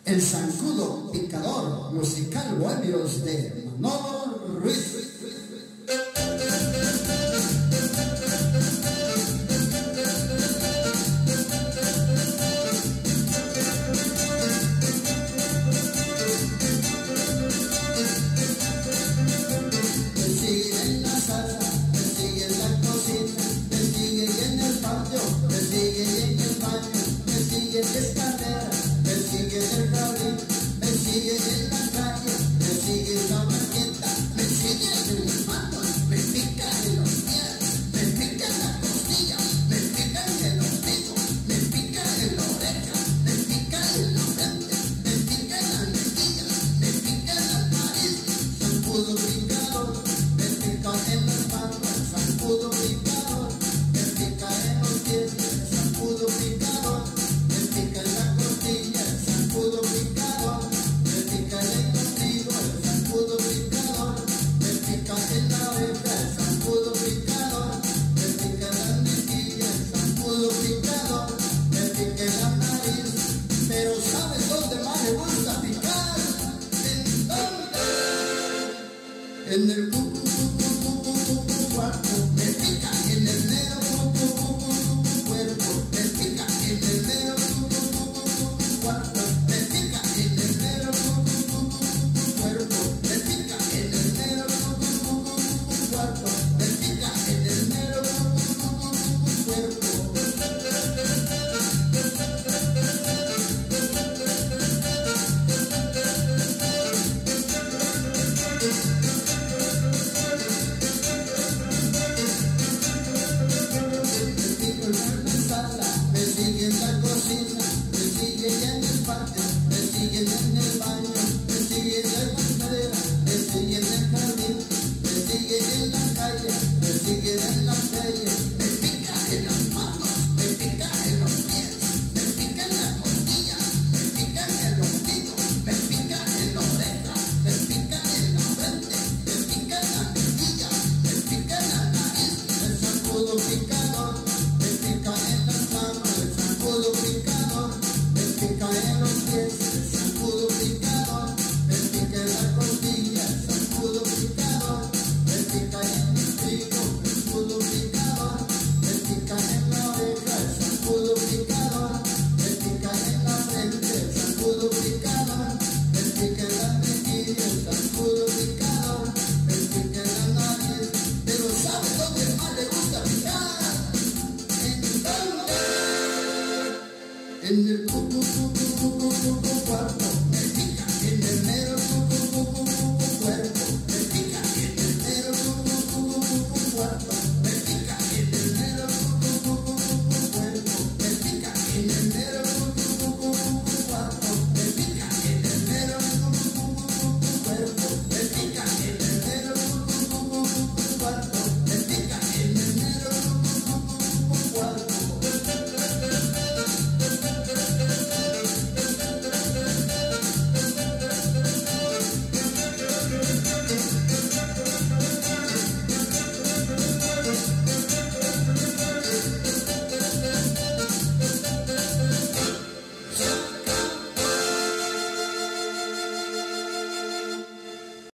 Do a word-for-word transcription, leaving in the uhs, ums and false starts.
El zancudo picador musical Bohemios de Manolo Ruiz. En el cu, cu, cu, cu, cu, cu, cu, cuarto, me pica en el dedo, cu, cu, cu, cu, cu, cuerpo, me pica en el dedo, cu, cu, cu, cu, cu, cuarto, me pica en el dedo, cu, cu, cu, cu, cuerpo, me pica en el dedo, cu, cu, cu, cu, cuarto, me pica en el dedo, cu, cu, cu, cu, cuerpo. Me sigue en la cocina, me sigue en el patio, me sigue en el baño, me sigue en la escalera, me sigue en el jardín, me sigue en la calle, me sigue en la calle, me pica en las manos, me pica en los pies, me pica en las costillas, me pica en el ombligo, me pica en la oreja, me pica en la frente, me pica en la mejilla, me pica en la nariz, el zancudo picador, me pica en las manos, el zancudo picador, me pica en los pies, el zancudo picador, me pica en la costilla, el zancudo picador, me pica en el trigo, el zancudo picador, me pica en la oreja, el zancudo picador, me pica en la frente, el zancudo picador, me pica en la mejilla, el zancudo picador, me pica en la nariz, pero ¿sabe dónde más le gusta picar? ¿En dónde? En el cu, cu, cu, cu, cu, cu, cu, cuarto.